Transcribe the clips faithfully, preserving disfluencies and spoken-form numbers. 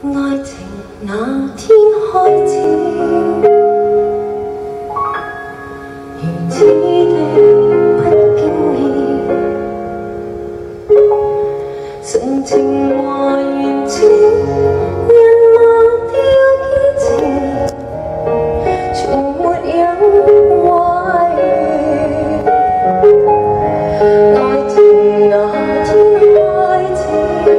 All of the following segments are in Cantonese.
愛情那天開始，如此的不經意，純情和原始，人忘掉堅持，全沒有懷疑。愛情那天開始。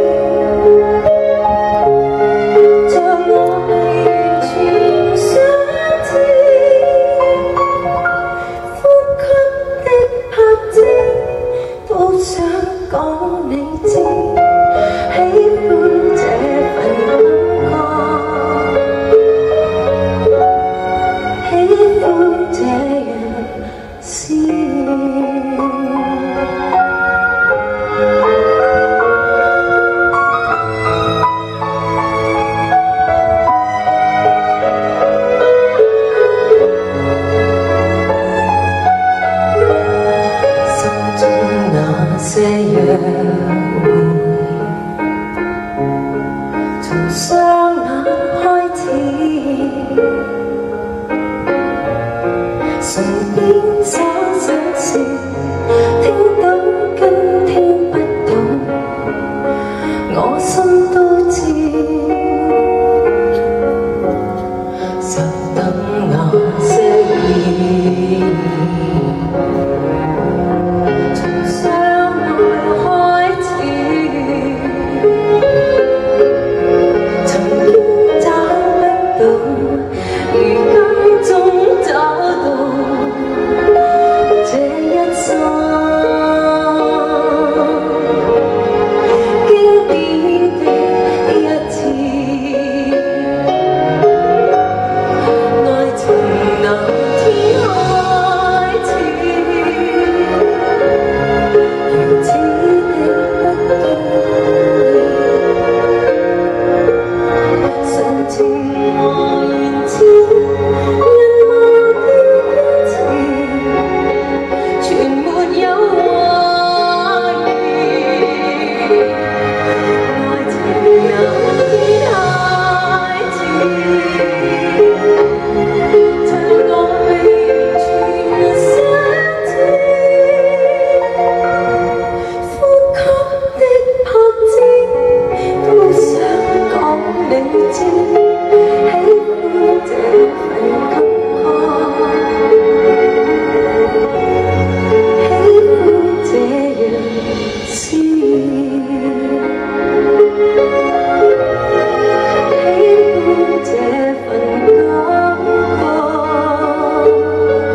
想講你知，喜歡這份感覺，喜歡這樣思念。心中那些約會，從雙眼開始，唇邊所想說，聽到跟聽不到，我心都知，就等那些意。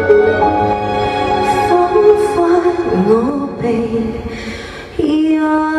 我被一